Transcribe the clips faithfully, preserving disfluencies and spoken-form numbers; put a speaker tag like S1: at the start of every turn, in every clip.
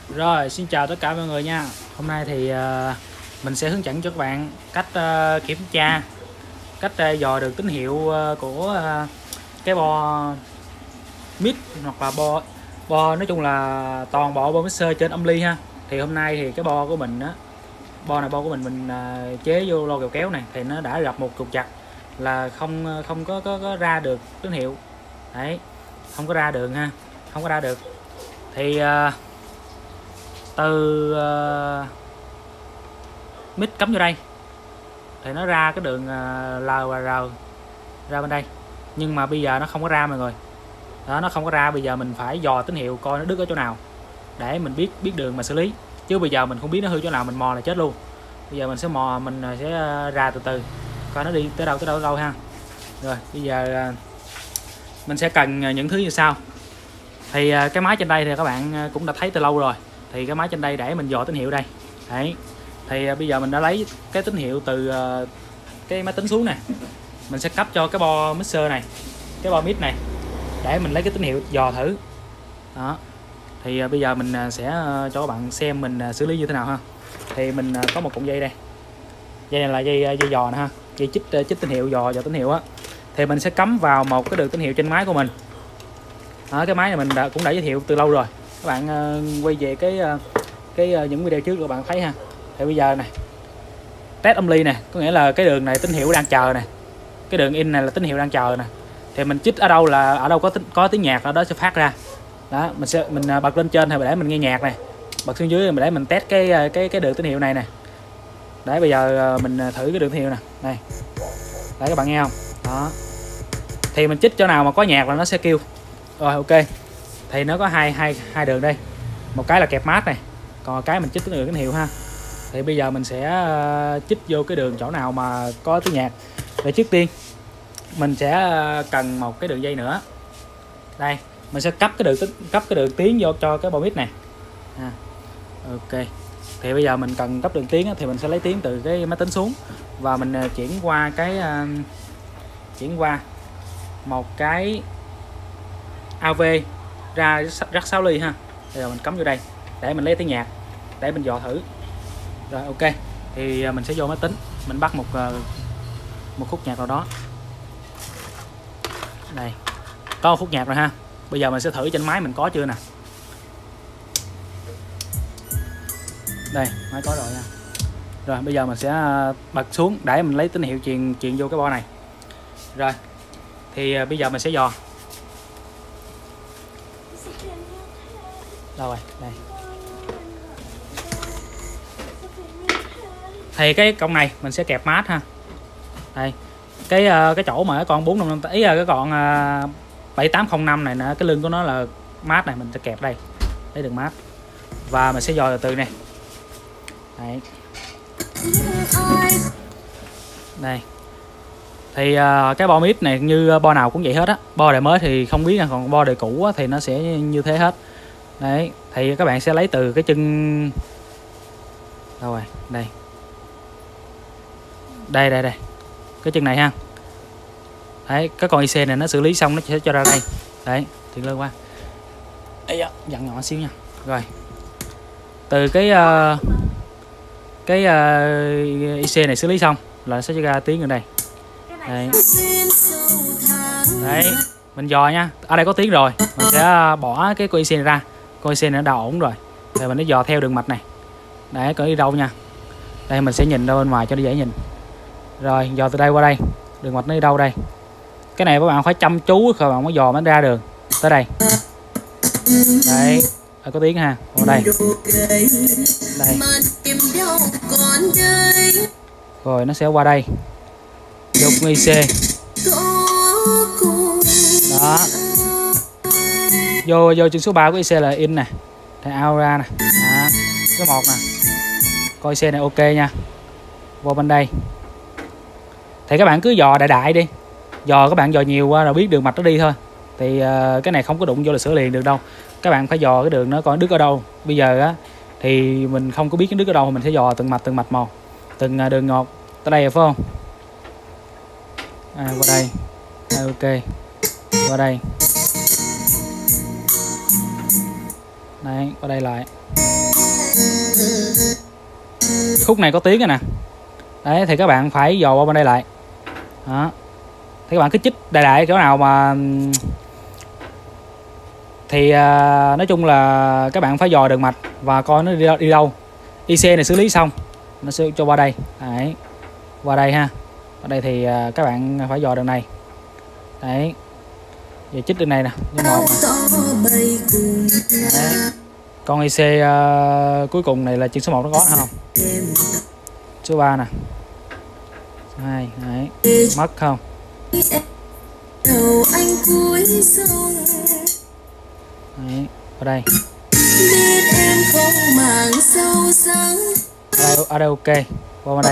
S1: Rồi, xin chào tất cả mọi người nha. Hôm nay thì uh, mình sẽ hướng dẫn cho các bạn cách uh, kiểm tra, cách uh, dò được tín hiệu uh, của uh, cái bo mid hoặc là bo bo nói chung là toàn bộ bo mixer trên âm ly ha. Thì hôm nay thì cái bo của mình á, bo này bo của mình mình uh, chế vô lo kèo kéo này thì nó đã gặp một trục trặc là không không có, có có ra được tín hiệu. Đấy, không có ra đường ha, không có ra được. Thì uh, từ uh, mid cắm vô đây thì nó ra cái đường uh, L và R ra bên đây, nhưng mà bây giờ nó không có ra mọi người. Đó, nó không có ra. Bây giờ mình phải dò tín hiệu coi nó đứt ở chỗ nào để mình biết biết đường mà xử lý, chứ bây giờ mình không biết nó hư chỗ nào mình mò là chết luôn. Bây giờ mình sẽ mò, mình sẽ ra từ từ coi nó đi tới đâu tới đâu tới đâu ha. Rồi bây giờ uh, mình sẽ cần những thứ như sau. Thì uh, cái máy trên đây thì các bạn cũng đã thấy từ lâu rồi. Thì cái máy trên đây để mình dò tín hiệu đây. Đấy. Thì uh, bây giờ mình đã lấy cái tín hiệu từ uh, cái máy tính xuống nè. Mình sẽ cấp cho cái bo mixer này, cái bo mid này để mình lấy cái tín hiệu dò thử. Đó. Thì uh, bây giờ mình uh, sẽ uh, cho các bạn xem mình uh, xử lý như thế nào ha. Thì mình uh, có một cụm dây đây. Dây này là dây uh, dây dò nè ha, dây chích uh, chích tín hiệu, dò dò tín hiệu á. Thì mình sẽ cắm vào một cái đường tín hiệu trên máy của mình. Đó, cái máy này mình đã, cũng đã giới thiệu từ lâu rồi. Các bạn uh, quay về cái uh, cái uh, những video trước các bạn thấy ha. Thì bây giờ này, test âm ly nè, có nghĩa là cái đường này tín hiệu đang chờ nè, cái đường in này là tín hiệu đang chờ nè. Thì mình chích ở đâu là ở đâu có tính, có tiếng nhạc ở đó sẽ phát ra. Đó, mình sẽ mình uh, bật lên trên thì để mình nghe nhạc này, bật xuống dưới để mình test cái cái cái đường tín hiệu này nè. Đấy, bây giờ uh, mình thử cái đường tín hiệu nè, này, đấy các bạn nghe không? Đó, thì mình chích chỗ nào mà có nhạc là nó sẽ kêu. Rồi ok. Thì nó có hai hai hai đường đây. Một cái là kẹp mát này, còn cái mình chích cái đường tín hiệu ha. Thì bây giờ mình sẽ uh, chích vô cái đường chỗ nào mà có tiếng nhạc. Để trước tiên mình sẽ uh, cần một cái đường dây nữa. Đây, mình sẽ cấp cái đường cấp cái đường tiến vô cho cái bo mid này. À, ok. Thì bây giờ mình cần cấp đường tiến thì mình sẽ lấy tiến từ cái máy tính xuống và mình uh, chuyển qua cái uh, chuyển qua một cái a vê ra rắc sáu ly ha. Bây giờ mình cắm vô đây để mình lấy tiếng nhạc để mình dò thử. Rồi ok. Thì mình sẽ vô máy tính, mình bắt một một khúc nhạc nào đó. Đây, có một khúc nhạc rồi ha. Bây giờ mình sẽ thử trên máy mình có chưa nè. Đây, máy có rồi nha. Rồi bây giờ mình sẽ bật xuống để mình lấy tín hiệu truyền truyền vô cái bo này. Rồi. Thì bây giờ mình sẽ dò. Đâu rồi, đây. Thì cái con này mình sẽ kẹp mát ha. Đây. Cái cái chỗ mà cái con bốn năm ý là cái con bảy tám không năm này nè, cái lưng của nó là mát này, mình sẽ kẹp đây. Lấy đường mát. Và mình sẽ dò từ từ này. Đấy. Đây. Thì uh, cái bo mid này như bo nào cũng vậy hết á. Bo đời mới thì không biết nha, còn bo đời cũ á, thì nó sẽ như thế hết. Đấy, thì các bạn sẽ lấy từ cái chân. Đâu rồi, đây. Đây đây đây. Cái chân này ha. Đấy, cái con i xê này nó xử lý xong nó sẽ cho ra đây. Đấy, thì lên qua. Ây da, dặn nhỏ xíu nha. Rồi. Từ cái uh, cái uh, i xê này xử lý xong là nó sẽ cho ra tiếng ở đây. Đấy. Đấy, mình dò nha. Ở đây có tiếng rồi, mình sẽ bỏ cái con i xê này ra. Con i xê này nó đã ổn rồi. Rồi mình sẽ dò theo đường mạch này. Đấy, có đi đâu nha. Đây mình sẽ nhìn ra bên ngoài cho nó dễ nhìn. Rồi, dò từ đây qua đây. Đường mạch nó đi đâu đây? Cái này các bạn phải chăm chú các bạn mới dò nó ra đường. Tới đây. Đấy, đây có tiếng ha. Ở đây. Đây. Rồi nó sẽ qua đây. Vô con i xê. Đó. Vô vô chân số ba của i xê là in nè. Thì out ra nè. Đó. Cái một nè. Coi i xê này ok nha. Vô bên đây. Thì các bạn cứ dò đại đại đi. Dò các bạn dò nhiều qua rồi biết đường mạch nó đi thôi. Thì uh, cái này không có đụng vô là sửa liền được đâu. Các bạn phải dò cái đường nó coi đứt ở đâu. Bây giờ á thì mình không có biết cái đứt ở đâu, mình sẽ dò từng mạch từng mạch một. Từng uh, đường ngọt. Tới đây rồi phải không? À, qua đây. À, ok. Qua đây. Đấy, qua đây lại. Khúc này có tiếng rồi nè. Đấy thì các bạn phải dò qua bên đây lại. Đó. Thì các bạn cứ chích đại đại chỗ nào mà thì à, nói chung là các bạn phải dò đường mạch và coi nó đi đâu, đi đâu. i xê này xử lý xong nó sẽ cho qua đây. Đấy. Qua đây ha. Ở đây thì à, các bạn phải dò đường này. Đấy. Giờ chích đường này nè, như một nè. Đấy. Con i xê uh, cuối cùng này là chân số một nó có không? Số ba nè. Số hai. Đấy. Mất không? Đấy. Ở đây. Ở đây, ở đây ok. Qua bên đây.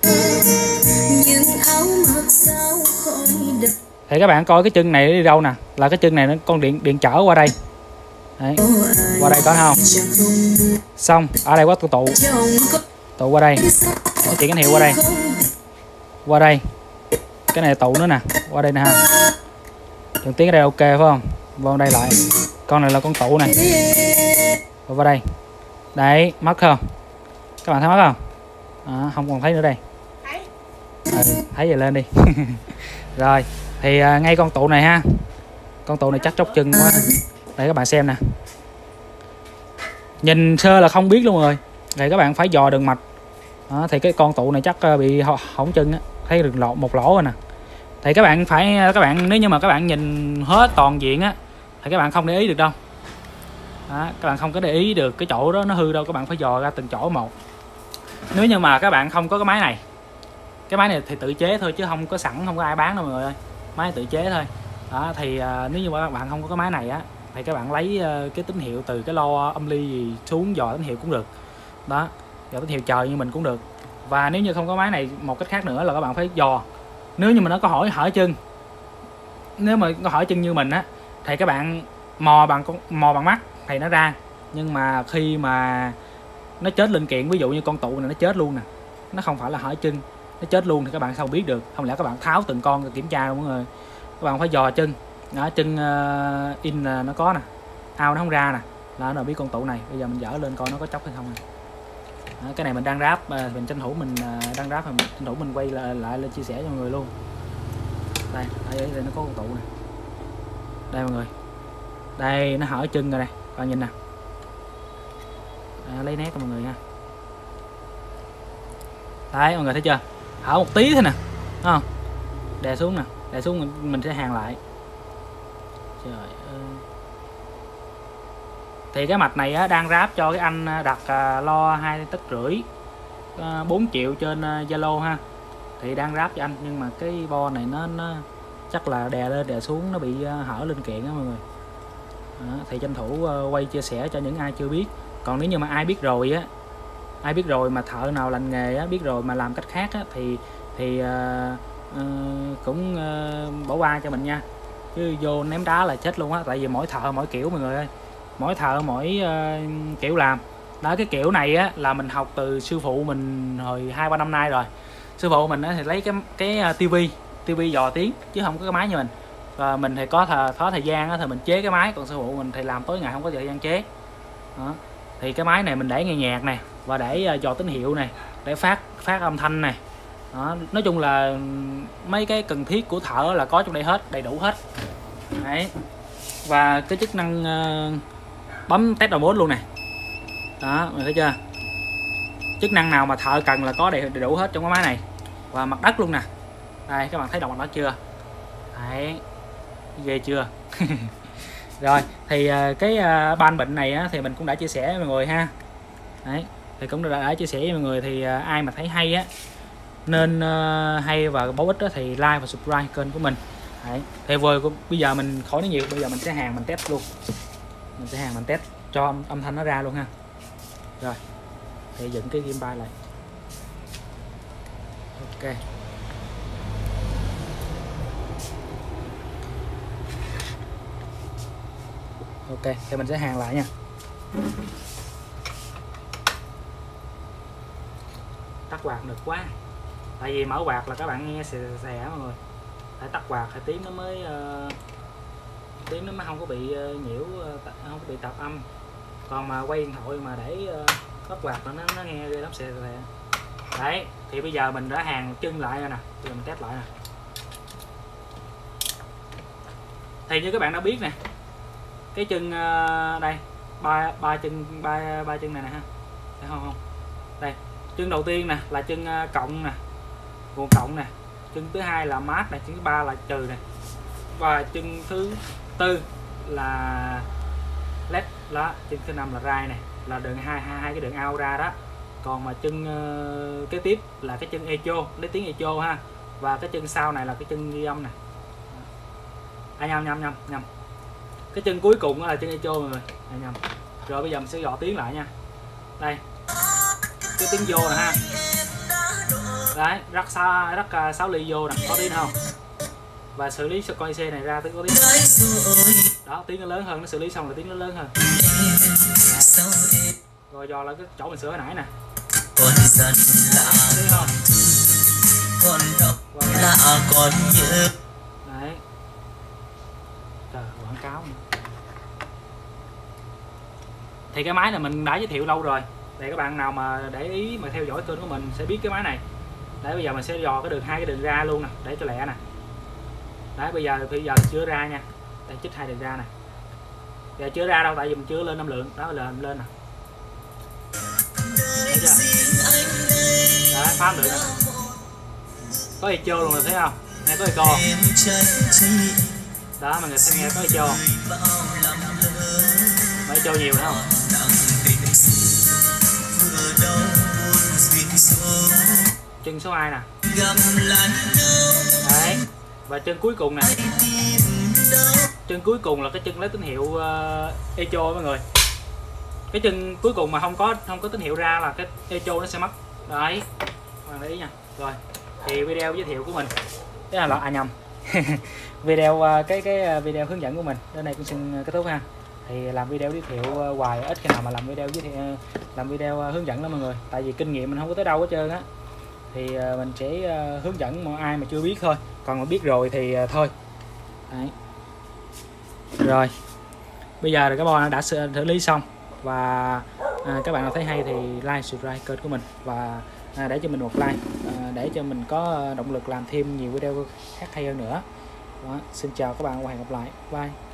S1: Thì các bạn coi cái chân này đi đâu nè, là cái chân này nó con điện điện chở qua đây. Đấy. Qua đây có không? Xong, ở đây có tụ tụ. Tụ qua đây. Nó chuyển tín hiệu qua đây. Qua đây. Cái này tụ nữa nè, qua đây nè ha. Chuyển tiếng ở đây ok phải không? Vào đây lại. Con này là con tụ này. Và vào đây. Đấy, mất không? Các bạn thấy mất không? À, không còn thấy nữa đây. À, thấy vậy lên đi. Rồi, thì à, ngay con tụ này ha. Con tụ này chắc chóc chân quá. Đây các bạn xem nè. Nhìn sơ là không biết luôn rồi. Thì các bạn phải dò đường mạch. Đó, thì cái con tụ này chắc bị hỏng chân á, thấy đường lỗ một lỗ rồi nè. Thì các bạn phải các bạn nếu như mà các bạn nhìn hết toàn diện á thì các bạn không để ý được đâu. Đó, các bạn không có để ý được cái chỗ đó nó hư đâu, các bạn phải dò ra từng chỗ một. Nếu như mà các bạn không có cái máy này, cái máy này thì tự chế thôi chứ không có sẵn, không có ai bán đâu mọi người ơi, máy tự chế thôi. Đó, thì à, nếu như mà các bạn không có cái máy này á thì các bạn lấy uh, cái tín hiệu từ cái lo âm ly gì xuống dò tín hiệu cũng được. Đó, dò tín hiệu trời như mình cũng được. Và nếu như không có máy này, một cách khác nữa là các bạn phải dò. Nếu như mà nó có hỏi hở chân, nếu mà có hỏi chân như mình á thì các bạn mò bằng con mò bằng mắt thì nó ra. Nhưng mà khi mà nó chết linh kiện, ví dụ như con tụ này nó chết luôn nè, nó không phải là hỏi chân, nó chết luôn thì các bạn sao biết được? Không lẽ các bạn tháo từng con kiểm tra đâu mọi người. Các bạn phải dò chân. Đó, chân uh, in uh, nó có nè, ao nó không ra nè, là nó biết con tụ này. Bây giờ mình dở lên coi nó có chóc hay không nè. Đó, cái này mình đang ráp, uh, mình tranh thủ mình uh, đang ráp, mình tranh thủ mình quay lại, lại lên chia sẻ cho mọi người luôn. Đây, đây, đây, đây nó có con tụ nè. Đây mọi người, đây nó hở chân rồi đây, bạn nhìn nè. À, lấy nét cho mọi người nha. Đấy mọi người thấy chưa, hở một tí thôi nè, đúng không? Đè xuống nè, đè xuống mình, mình sẽ hàn lại. Trời ơi. Thì cái mạch này á, đang ráp cho cái anh đặt à, lo hai tấc rưỡi à, bốn triệu trên Zalo ha. Thì đang ráp cho anh, nhưng mà cái bo này nó, nó chắc là đè lên đè xuống nó bị uh, hở linh kiện á mọi người. Đó, thì tranh thủ uh, quay chia sẻ cho những ai chưa biết. Còn nếu như mà ai biết rồi á, ai biết rồi mà thợ nào lành nghề á, biết rồi mà làm cách khác á, thì thì uh, uh, cũng uh, bỏ qua cho mình nha. Chứ vô ném đá là chết luôn á. Tại vì mỗi thợ mỗi kiểu mọi người ơi, mỗi thợ mỗi uh, kiểu làm. Đó, cái kiểu này á là mình học từ sư phụ mình hồi hai ba năm nay rồi. Sư phụ mình á thì lấy cái cái uh, tivi tivi dò tiếng chứ không có cái máy như mình. Và mình thì có thời, có thời gian á thì mình chế cái máy, còn sư phụ mình thì làm tối ngày không có thời gian chế. Đó. Thì cái máy này mình để nghe nhạc này và để uh, dò tín hiệu này, để phát phát âm thanh này. Đó. Nói chung là mấy cái cần thiết của thợ là có trong đây hết, đầy đủ hết. Đấy. Và cái chức năng uh, bấm test đầu mốt luôn này. Đó, mình thấy chưa? Chức năng nào mà thợ cần là có đầy, đầy đủ hết trong cái máy này. Và mặt đất luôn nè. Đây các bạn thấy đồng mặt đất chưa? Đấy. Ghê chưa? Rồi, thì uh, cái uh, ban bệnh này á, thì mình cũng đã chia sẻ với mọi người ha. Đấy, thì cũng đã, đã chia sẻ với mọi người. Thì uh, ai mà thấy hay á, nên uh, hay và bổ ích đó, thì like và subscribe kênh của mình. Đấy. Thì vừa bây giờ mình khỏi nói nhiều, bây giờ mình sẽ hàng mình test luôn. Mình sẽ hàng mình test cho âm, âm thanh nó ra luôn ha. Rồi, thì dựng cái gimbal lại. Ok. Ok, thì mình sẽ hàng lại nha. Tắt quạt được quá. Tại vì mở quạt là các bạn nghe xè xè mọi người. Phải tắt quạt thì tiếng nó mới uh, tiếng nó mới không có bị uh, nhiễu, uh, không có bị tạp âm. Còn mà quay điện thoại mà để uh, có quạt nó nó nghe ghê lắm, xè xè. Đấy thì bây giờ mình đã hàn chân lại rồi nè, bây giờ mình test lại nè. Thì như các bạn đã biết nè, cái chân uh, đây ba ba chân ba ba chân này nè ha, thấy không không đây, chân đầu tiên nè là chân uh, cộng nè, nguồn cộng nè, chân thứ hai là mát nè, chân thứ ba là trừ nè, và chân thứ tư là led đó, chân thứ năm là rai này, là đường hai hai hai cái đường out ra đó. Còn mà chân uh, kế tiếp là cái chân echo, lấy tiếng echo ha, và cái chân sau này là cái chân ghi âm nè. À, nhầm nhầm nhầm nhầm cái chân cuối cùng đó là chân echo mọi người, à, nhầm. Rồi bây giờ mình sẽ dò tiếng lại nha. Đây cái tiếng vô nè ha, đấy rắc xa rắc uh, sáu ly vô nè, có tiếng không, và xử lý con i xê này ra tiếng có tiếng đó, tiếng nó lớn hơn, nó xử lý xong là tiếng nó lớn hơn. Đấy. Rồi dò lại cái chỗ mình sửa hồi nãy nè, tiếng không, là còn nhớ. Đấy trời, quảng cáo nữa. Thì cái máy này mình đã giới thiệu lâu rồi, để các bạn nào mà để ý mà theo dõi kênh của mình sẽ biết cái máy này. Đấy bây giờ mình sẽ dò cái đường hai cái đường ra luôn nè, để cho lẹ nè. Đấy bây giờ bây giờ chưa ra nha, đây chích hai đường ra nè, giờ chưa ra đâu tại vì mình chưa lên âm lượng đó, là mình lên nè. Thấy chưa? Đấy phá được nè, có echo luôn rồi thấy không, nghe có echo đó, mọi người thấy nghe có echo không, có echo nhiều nữa không. Chân số hai nè, đấy, và chân cuối cùng nè, chân cuối cùng là cái chân lấy tín hiệu uh, echo mọi người. Cái chân cuối cùng mà không có không có tín hiệu ra là cái echo nó sẽ mất. Đấy bạn để ý nha. Rồi thì video giới thiệu của mình cái là loại à nhầm video uh, cái cái video hướng dẫn của mình đến đây cũng xin kết thúc ha. Thì làm video giới thiệu uh, hoài ít khi nào mà làm video giới thiệu uh, làm video uh, hướng dẫn đó mọi người, tại vì kinh nghiệm mình không có tới đâu hết trơn á. Thì uh, mình sẽ uh, hướng dẫn mọi ai mà chưa biết thôi, còn mà biết rồi thì uh, thôi. Đấy. Rồi bây giờ là cái bo đã xử lý xong, và à, các bạn nào thấy hay thì like subscribe kênh của mình, và à, để cho mình một like à, để cho mình có động lực làm thêm nhiều video khác hay hơn nữa. Đó, xin chào các bạn và hẹn gặp lại, bye.